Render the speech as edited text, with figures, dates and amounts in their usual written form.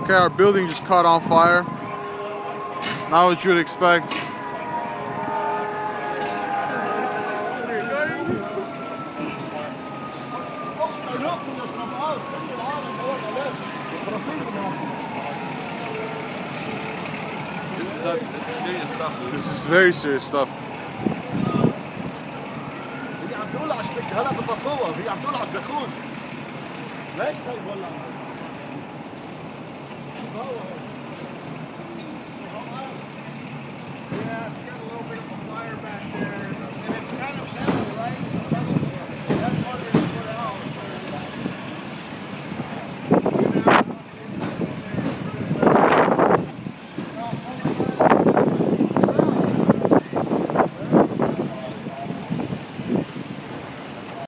Okay, our building just caught on fire. Not what you would expect. This is serious stuff, dude. This is very serious stuff. هي عم تولع هلا بتطور، هي عم تولع الدخون. ليش طيب ولع؟